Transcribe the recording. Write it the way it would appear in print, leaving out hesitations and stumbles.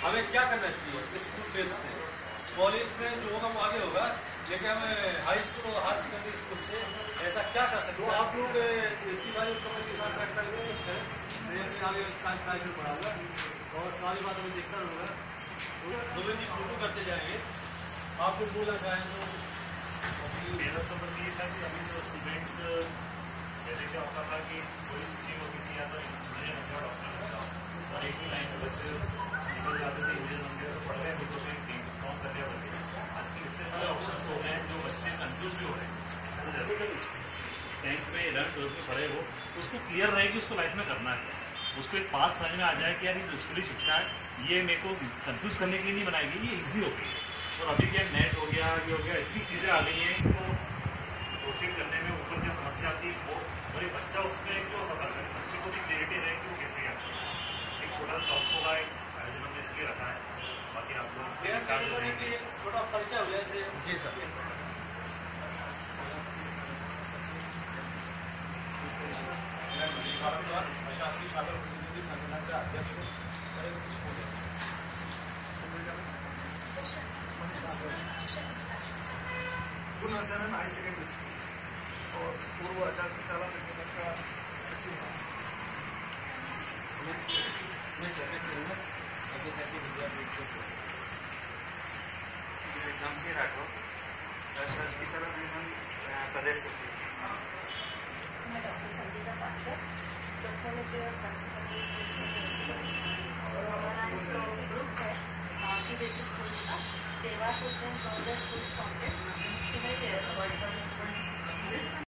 हमें क्या करना चाहिए स्कूल बेस से? कॉलेज में जो होगा वो आगे होगा, लेकिन हमें हाई स्कूल और हायर सेकेंडरी स्कूल से ऐसा क्या कर सकते हो? आप लोग इसी बारे में के साथ बैठकर कोशिश करें, मैं आगे प्राइवेट पढ़ाऊँगा और सारी बात मैं देखता रहूँगा। दो दिन की फोटो करते जाएंगे। आपको बोलना चाहें तो मेरा समझ ये था कि अभी जो स्टूडेंट्स पहले क्या होता था कि कोई स्कीम होती थी या तो इंजीनियर बन गया डॉक्टर बन गया और एक ही लाइन में बच्चे निकल जाते थे, इंजीनियर बन गए तो पढ़ गए, नहीं तो फिर फॉर्म कर लिया बन गया। आजकल इतने सारे ऑप्शन हो गए हैं जो बच्चे कंफ्यूज भी हो रहे हैं। जैसे 10th में 11th 12th में पढ़े हो तो उसको क्लियर रहे कि उसको लाइफ में करना है, उसको एक पाथ समझ में आ जाए कि यार ये जो स्कूली शिक्षा है ये मेरे को कंफ्यूज करने के लिए नहीं बनाएगी, ये ईजी हो गई है। और अभी क्या नेट हो गया, ये हो गया, इतनी चीज़ें आ गई हैं, इसको प्रोसीड करने में ऊपर जो समस्या थी वो और एक बच्चा उसमें क्यों सफर करे, बच्चे को भी क्लियरिटी रहे कि वो कैसे क्या एक छोटा सा टॉप होगा, एक आयोजन हमने इसलिए रखा है। बाकी आप लोग छोटा परिचय हो जाए। जी सर। शासकीय शाला प्रतिनिधि संगठनाचे अध्यक्ष पूर्ण हाई सेकेंडरी स्कूल और पूर्व शासकीय शाला संगठन का सचिव है। से राठौर शासकीय शाला संगठन प्रदेश सचिव। मैं डॉक्टर संगीता पांडे, और हमारा जो ग्रुप है CBSE स्कूल्स का देवास ujjain स्कूल्स कॉन्टेस्ट, उसके मैं चेयर